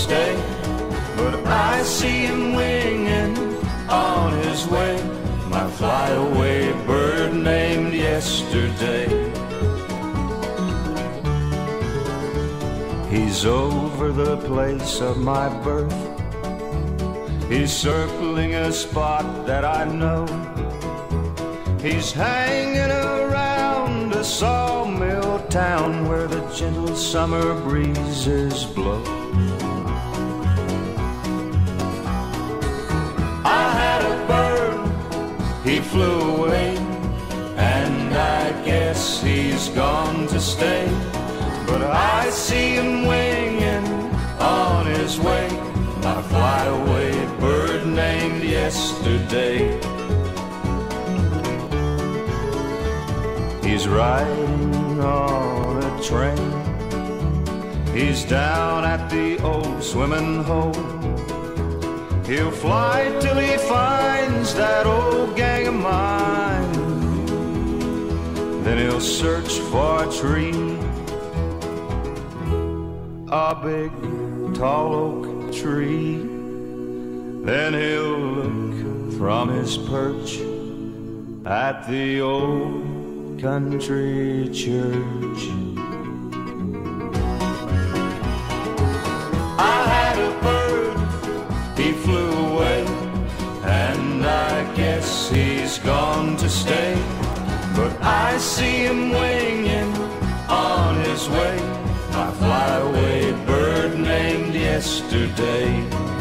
stay, but I see him winging on his way, my flyaway bird named Yesterday. He's over the place of my birth, he's circling a spot that I know, he's hanging around a sawmill town where the gentle summer breezes blow. I had a bird, he flew away, and I guess he's gone to stay, but I see him winging on his way, my flyaway bird named Yesterday. He's riding on a train, he's down at the old swimming hole, he'll fly till he finds that old gang of mine, then he'll search for a tree, a big tall oak tree, then he'll look from his perch at the old country church. I had a bird, he flew away, and I guess he's gone to stay, but I see him winging on his way, my flyaway bird named Yesterday.